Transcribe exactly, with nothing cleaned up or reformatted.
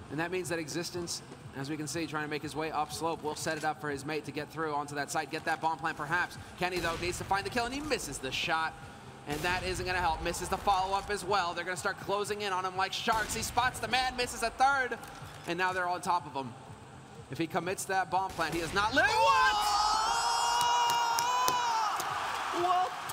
And that means that Existence, as we can see, trying to make his way up slope, will set it up for his mate to get through onto that site, get that bomb plant perhaps. Kenny, though, needs to find the kill, and he misses the shot. And that isn't going to help. Misses the follow-up as well. They're going to start closing in on him like sharks. He spots the man, misses a third, and now they're on top of him. If he commits that bomb plant, he is not living. What? What?